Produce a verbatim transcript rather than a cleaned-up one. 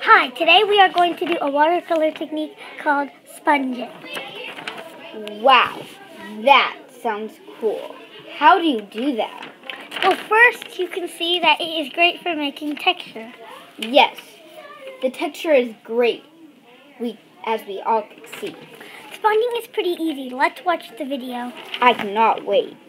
Hi, today we are going to do a watercolor technique called sponging. Wow, that sounds cool. How do you do that? Well, first you can see that it is great for making texture. Yes, the texture is great, we, as we all can see. Sponging is pretty easy. Let's watch the video. I cannot wait.